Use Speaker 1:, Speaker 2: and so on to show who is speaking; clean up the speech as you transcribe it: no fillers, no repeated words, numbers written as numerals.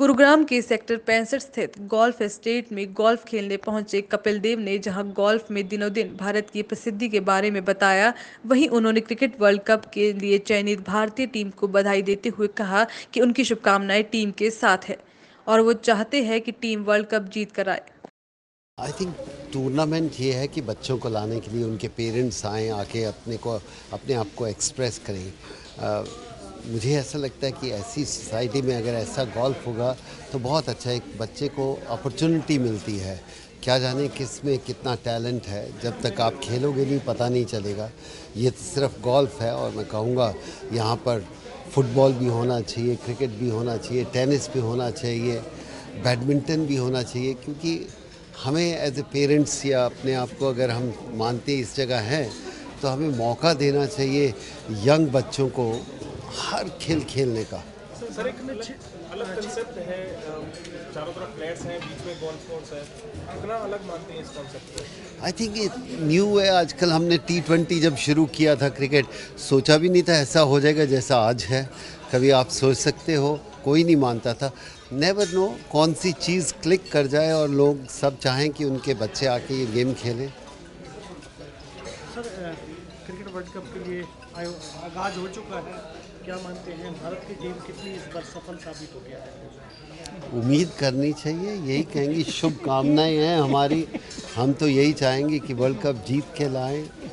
Speaker 1: गुरुग्राम के सेक्टर 65 स्थित golf estate में गोल्फ खेलने पहुंचे कपिल देव ने जहां गोल्फ में दिनों दिन भारत की प्रसिद्धि के बारे में बताया, वहीं उन्होंने क्रिकेट वर्ल्ड कप के लिए चयनित भारतीय टीम को बधाई देते हुए कहा कि उनकी शुभकामनाएं टीम के साथ है और वो चाहते हैं कि टीम वर्ल्ड कप जीत कर आए।
Speaker 2: आई थिंक टूर्नामेंट ये है कि बच्चों को लाने के लिए उनके पेरेंट्स आएँ, आके अपने आप को एक्सप्रेस करें। मुझे ऐसा लगता है कि ऐसी सोसाइटी में अगर ऐसा गोल्फ होगा तो बहुत अच्छा, एक बच्चे को अपॉर्चुनिटी मिलती है। क्या जाने किस में कितना टैलेंट है, जब तक आप खेलोगे नहीं पता नहीं चलेगा। ये तो सिर्फ गोल्फ है और मैं कहूँगा यहाँ पर फुटबॉल भी होना चाहिए, क्रिकेट भी होना चाहिए, टेनिस भी होना चाहिए, बैडमिंटन भी होना चाहिए, क्योंकि हमें एज ए पेरेंट्स या अपने आप को अगर हम मानते इस जगह हैं तो हमें मौका देना चाहिए यंग बच्चों को हर खेल खेलने का।
Speaker 3: सर एक अलग कंसेप्ट है, चारों तरफ फ्लैट्स हैं, बीच में गोल्फ कोर्स है, कितना अलग मानते हैं इस कॉन्सेप्ट को?
Speaker 2: आई थिंक ये न्यू है। आजकल हमने T20 जब शुरू किया था क्रिकेट, सोचा भी नहीं था ऐसा हो जाएगा जैसा आज है। कभी आप सोच सकते हो? कोई नहीं मानता था। नेवर नो कौन सी चीज़ क्लिक कर जाए और लोग सब चाहें कि उनके बच्चे आके ये गेम खेलें।
Speaker 4: सर क्रिकेट वर्ल्ड कप के लिए आगाज हो चुका है, क्या मानते हैं भारत की टीम कितनी इस बार सफल साबित हो गया है?
Speaker 2: उम्मीद करनी चाहिए, यही कहेंगे, शुभकामनाएं हैं हमारी। हम तो यही चाहेंगे कि वर्ल्ड कप जीत के लाएं।